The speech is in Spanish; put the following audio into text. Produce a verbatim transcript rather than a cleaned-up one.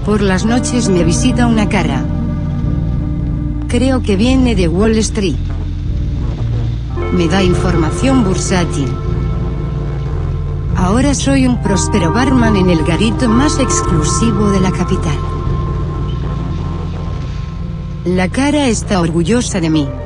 Por las noches me visita una cara. Creo que viene de Wall Street. Me da información bursátil. Ahora soy un próspero barman en el garito más exclusivo de la capital. La cara está orgullosa de mí.